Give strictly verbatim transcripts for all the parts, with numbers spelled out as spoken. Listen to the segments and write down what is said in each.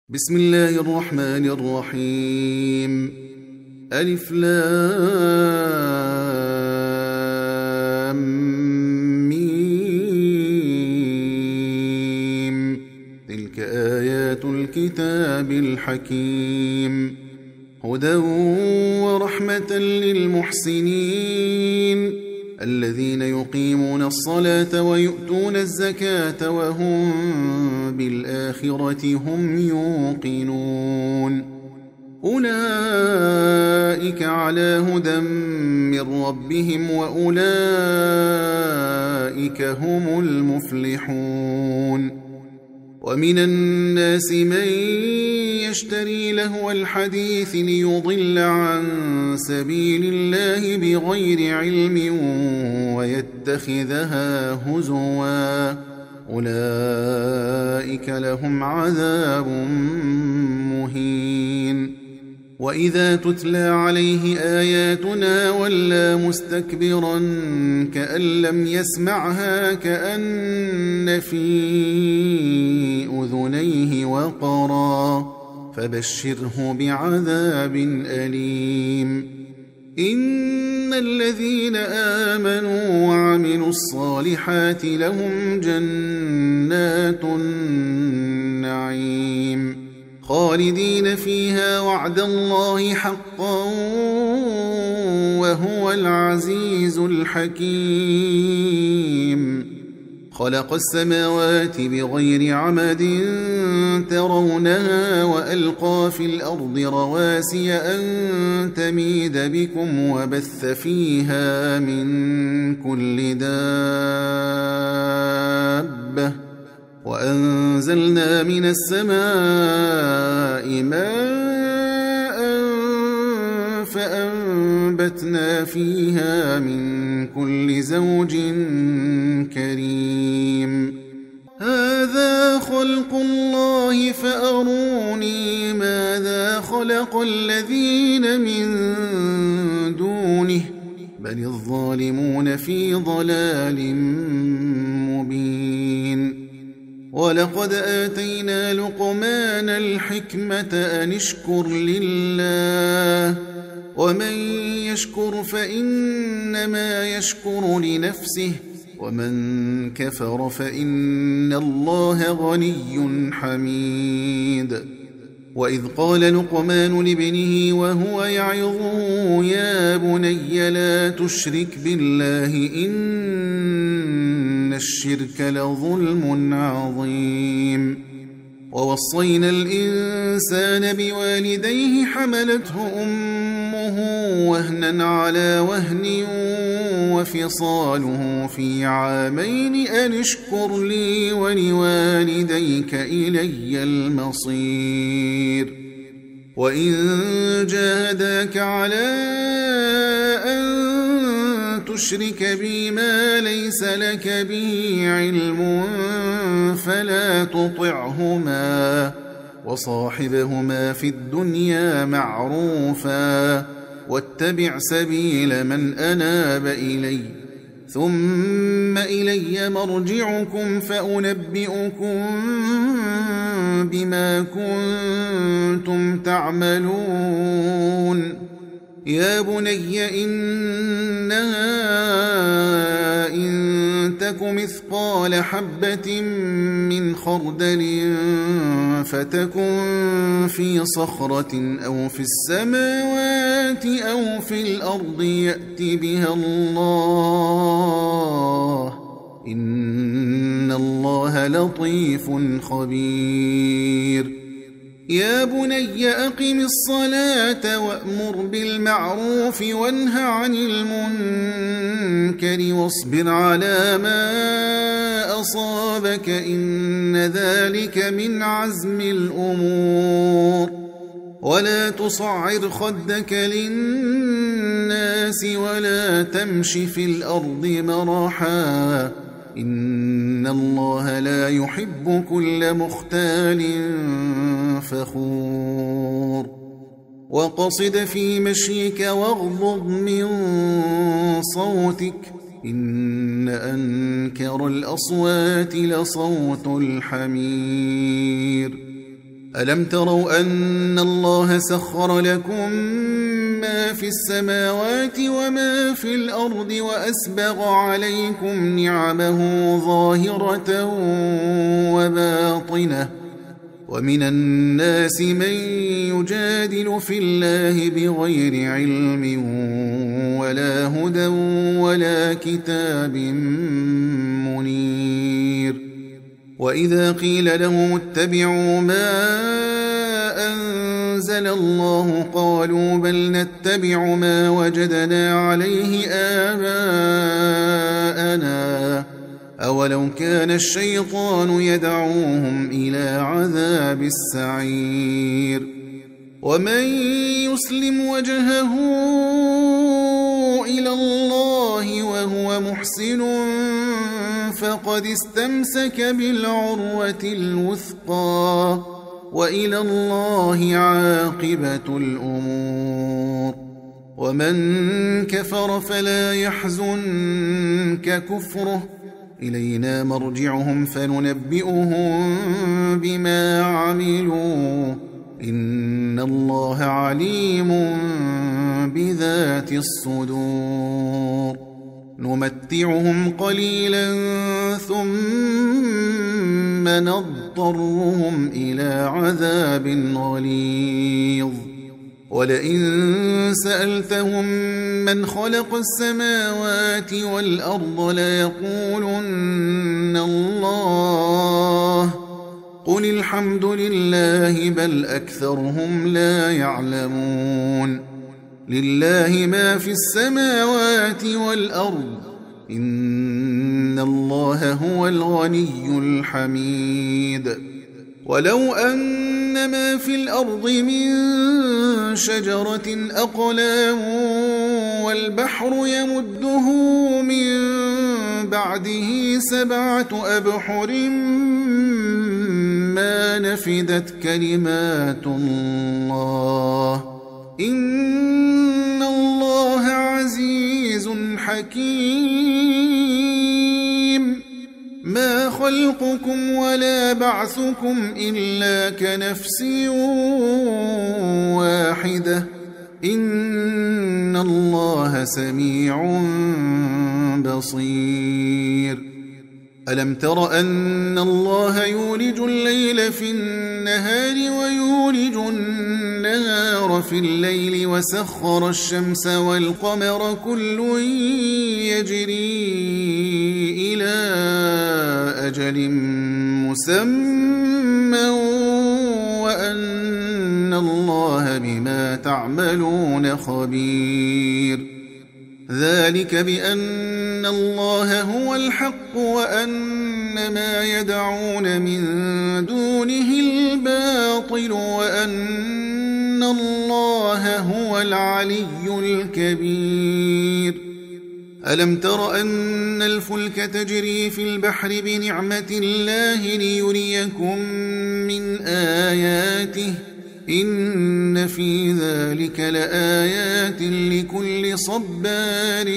بسم الله الرحمن الرحيم. ألف لام ميم. تلك آيات الكتاب الحكيم، هدى ورحمة للمحسنين الذين يقيمون الصلاة ويؤتون الزكاة وهم بالآخرة هم يوقنون. أولئك على هدى من ربهم وأولئك هم المفلحون. ومن الناس من يشتري لهو الحديث ليضل عن سبيل الله بغير علم ويتخذها هزوا، أولئك لهم عذاب مهين. وإذا تتلى عليه آياتنا ولى مستكبرا كأن لم يسمعها كأن في أذنيه وقرا، فبشره بعذاب أليم. إن الذين آمنوا وعملوا الصالحات لهم جنات النعيم خالدين فيها وعد الله حقا وهو العزيز الحكيم. خلق السماوات بغير عمد ترونها وألقى في الأرض رواسي أن تميد بكم وبث فيها من كل دابة وأنزلنا من السماء ماء فأنبتنا فيها من كل زوج كريم. هذا خلق الله فأروني ماذا خلق الذين من دونه بل الظالمون في ضلال مبين. ولقد آتينا لقمان الحكمة أن اشكر لله ومن يشكر فإنما يشكر لنفسه ومن كفر فإن الله غني حميد. وإذ قال لقمان لابنه وهو يعظه يا بني لا تشرك بالله إن الشرك لظلم عظيم. ووصينا الإنسان بوالديه حملته أمه وهنا على وهن وفصاله في عامين أن اشكر لي ولوالديك إلي المصير. وإن جاهداك على أن تشرك بي ما ليس لك به علم فلا تطعهما وصاحبهما في الدنيا معروفا واتبع سبيل من أناب إلي ثم إلي مرجعكم فأنبئكم بما كنتم تعملون. يا بني إنها إن تك مثقال حبة من خردل فتكن في صخرة أو في السماوات أو في الأرض يأت بها الله إن الله لطيف خبير. يا بني أقم الصلاة وأمر بالمعروف وانه عن المنكر واصبر على ما أصابك إن ذلك من عزم الأمور. ولا تصعر خدك للناس ولا تمش في الأرض مرحا إن الله لا يحب كل مختال فخور. وقصد في مشيك واغضض من صوتك إن أنكر الأصوات لصوت الحمير. ألم تروا أن الله سخر لكم ما في السماوات وما في الأرض وأسبغ عليكم نعمه ظاهرة وباطنة ومن الناس من يجادل في الله بغير علم ولا هدى ولا كتاب منير وإذا قيل لهم اتبعوا ما أنزل الله قالوا بل نتبع ما وجدنا عليه آباءنا أولو كان الشيطان يدعوهم إلى عذاب السعير ومن يسلم وجهه إلى الله وهو محسن فقد استمسك بالعروة الوثقى وإلى الله عاقبة الأمور ومن كفر فلا يحزنك كفره إلينا مرجعهم فننبئهم بما عملوا إن الله عليم بذات الصدور نمتعهم قليلا ثم نضطرهم إلى عذاب غليظ ولئن سألتهم من خلق السماوات والأرض ليقولن الله قل الحمد لله بل أكثرهم لا يعلمون لله ما في السماوات والأرض إن الله هو الغني الحميد ولو أن ما في الأرض من شجرة أقلام والبحر يمده من بعده سبعة أبحر ما نفدت كلمات الله إن الله عزيز حكيم ما خلقكم ولا بعثكم إلا كنفس واحدة إن الله سميع بصير ألم تر أن الله يولج الليل في النهار ويولج النهار في الليل وسخر الشمس والقمر كل يجري إلى أجل مسمى وأن الله بما تعملون خبير ذلك بأن الله هو الحق وأن ما يدعون من دونه الباطل وأن الله هو العلي الكبير ألم تر أن الفلك تجري في البحر بنعمة الله ليريكم من آياته إن في ذلك لآيات لكل صبار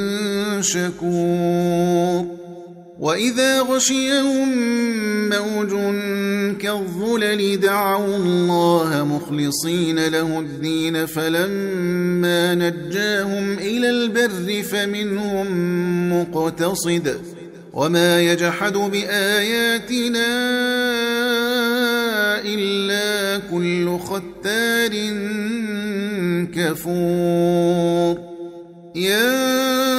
شكور وإذا غشيهم موج كالظلل دعوا الله مخلصين له الدين فلما نجاهم إلى البر فمنهم مقتصد وما يجحد بآياتنا إلا كل ختار كفور يا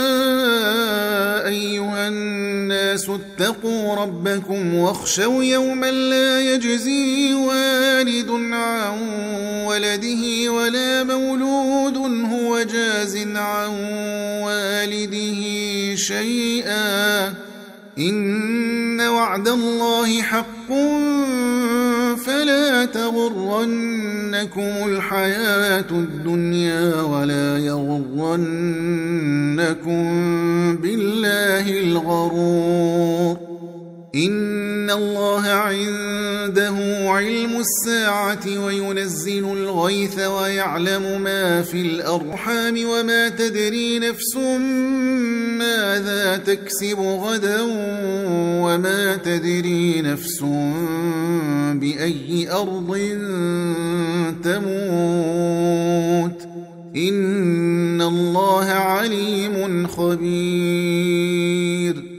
أيها الناس اتقوا ربكم واخشوا يوما لا يجزي والد عن ولده ولا مولود هو جاز عن والده شيئا إن وعد الله حق فلا تغرنكم الحياة الدنيا ولا يغرنكم بالله الغرور إن الله عنده عنده علم الساعة وينزل الغيث ويعلم ما في الأرحام وما تدري نفس ماذا تكسب غدا وما تدري نفس بأي أرض تموت إن الله عليم خبير